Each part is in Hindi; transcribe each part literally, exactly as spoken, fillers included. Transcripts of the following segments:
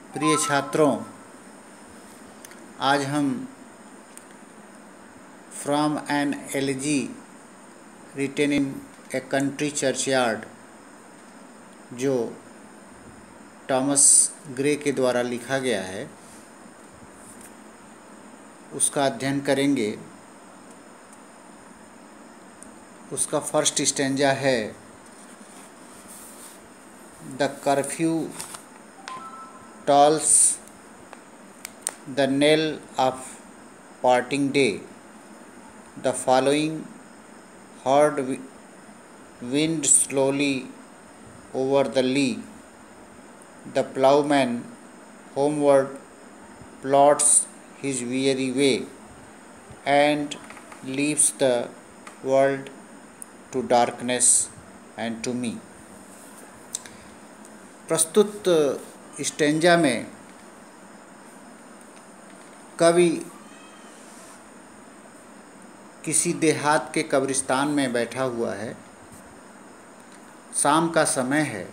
प्रिय छात्रों, आज हम from an elegy written in a country churchyard जो टॉमस ग्रे के द्वारा लिखा गया है उसका अध्ययन करेंगे। उसका फर्स्ट स्टेंजा है, the curfew tolls the knell of parting day, the following herd wind slowly over the lea, the ploughman homeward plods his weary way and leaves the world to darkness and to me। प्रस्तुत स्टेंजा में कवि किसी देहात के कब्रिस्तान में बैठा हुआ है। शाम का समय है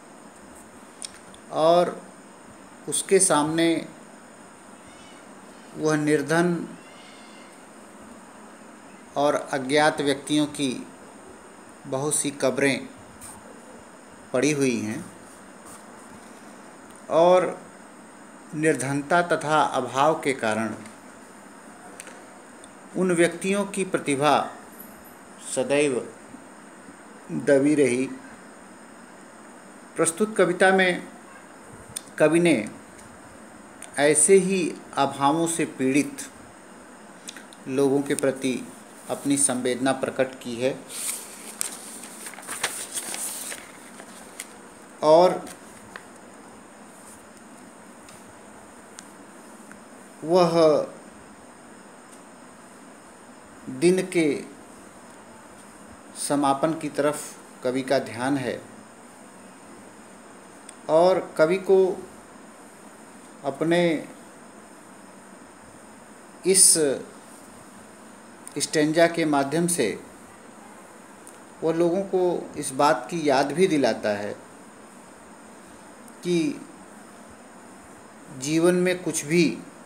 और उसके सामने वह निर्धन और अज्ञात व्यक्तियों की बहुत सी कब्रें पड़ी हुई हैं और निर्धनता तथा अभाव के कारण उन व्यक्तियों की प्रतिभा सदैव दबी रही। प्रस्तुत कविता में कवि ने ऐसे ही अभावों से पीड़ित लोगों के प्रति अपनी संवेदना प्रकट की है और वह दिन के समापन की तरफ कवि का ध्यान है और कवि को अपने इस स्टेंजा के माध्यम से वह लोगों को इस बात की याद भी दिलाता है कि जीवन में कुछ भी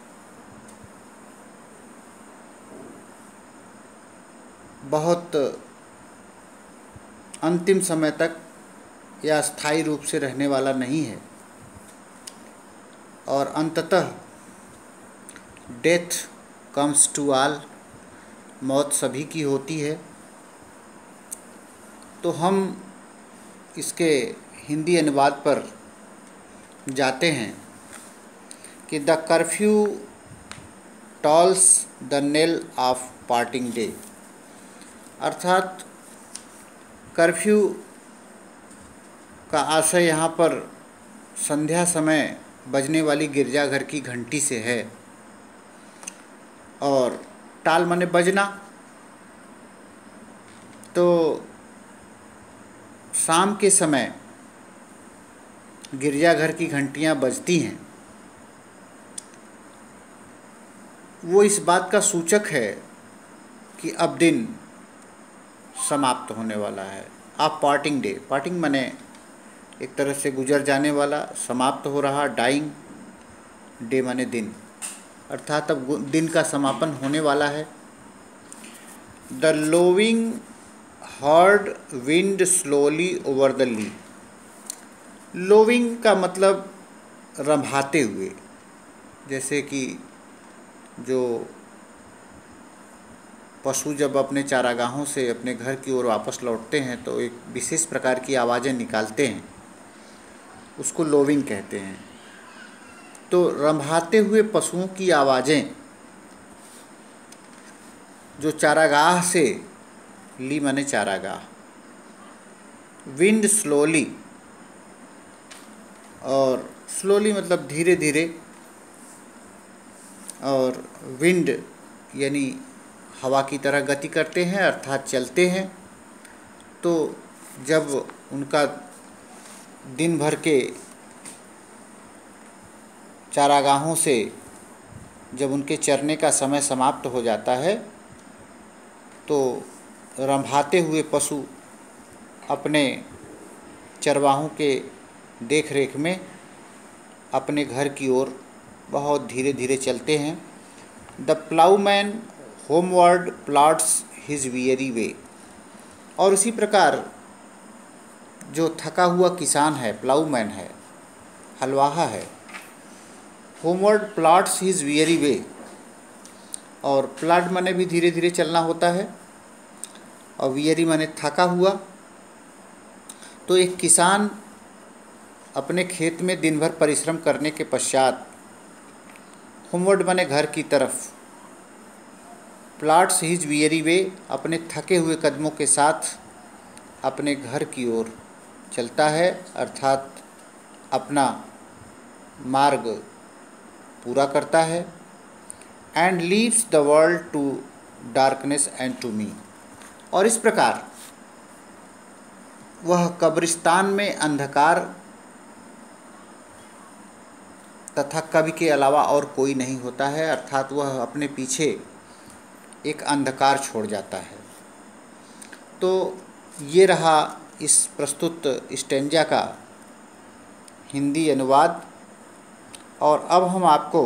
बहुत अंतिम समय तक या स्थायी रूप से रहने वाला नहीं है और अंततः डेथ कम्स टू ऑल, मौत सभी की होती है। तो हम इसके हिंदी अनुवाद पर जाते हैं कि the curfew tolls the knell of parting day, अर्थात कर्फ्यू का आशय यहाँ पर संध्या समय बजने वाली गिरजाघर की घंटी से है और टाल माने बजना। तो शाम के समय गिरजाघर की घंटियाँ बजती हैं, वो इस बात का सूचक है कि अब दिन समाप्त होने वाला है। आप पार्टिंग डे, पार्टिंग माने एक तरह से गुजर जाने वाला, समाप्त हो रहा, डाइंग, डे माने दिन, अर्थात अब दिन का समापन होने वाला है। The lowing herd wind slowly over the lea, lowing का मतलब रंभाते हुए, जैसे कि जो पशु जब अपने चारागाहों से अपने घर की ओर वापस लौटते हैं तो एक विशेष प्रकार की आवाज़ें निकालते हैं, उसको लोविंग कहते हैं। तो रंभाते हुए पशुओं की आवाज़ें जो चारागाह से, ली माने चारागाह, विंड स्लोली, और स्लोली मतलब धीरे धीरे, और विंड यानी हवा की तरह गति करते हैं अर्थात चलते हैं। तो जब उनका दिन भर के चारागाहों से जब उनके चरने का समय समाप्त हो जाता है तो रंभाते हुए पशु अपने चरवाहों के देख रेख में अपने घर की ओर बहुत धीरे धीरे चलते हैं। The ploughman homeward plods his weary way. और उसी प्रकार जो थका हुआ किसान है, प्लाउमैन है, हलवाहा है, homeward plods his weary way, और प्लॉट माने भी धीरे धीरे चलना होता है, और वियरी माने थका हुआ। तो एक किसान अपने खेत में दिन भर परिश्रम करने के पश्चात होमवर्ड माने घर की तरफ, प्लॉट्स हिज वियरी वे अपने थके हुए कदमों के साथ अपने घर की ओर चलता है, अर्थात अपना मार्ग पूरा करता है। And leaves the world to darkness and to me. और इस प्रकार वह कब्रिस्तान में अंधकार तथा कवि के अलावा और कोई नहीं होता है, अर्थात वह अपने पीछे एक अंधकार छोड़ जाता है। तो ये रहा इस प्रस्तुत स्टेंजा का हिंदी अनुवाद। और अब हम आपको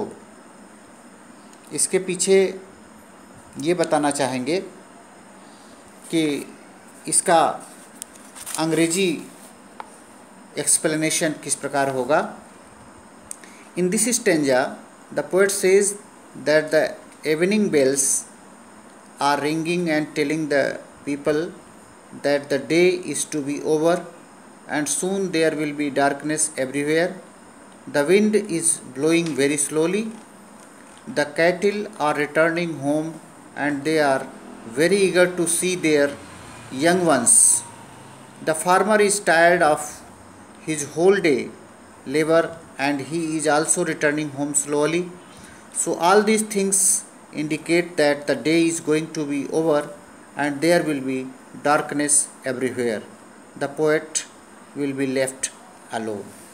इसके पीछे ये बताना चाहेंगे कि इसका अंग्रेजी एक्सप्लेनेशन किस प्रकार होगा। In this stanza the poet says that the evening bells are ringing and telling the people that the day is to be over and soon there will be darkness everywhere. The wind is blowing very slowly. The cattle are returning home and they are very eager to see their young ones. The farmer is tired of his whole day labor and he is also returning home slowly. So all these things indicate that the day is going to be over and there will be darkness everywhere. The poet will be left alone.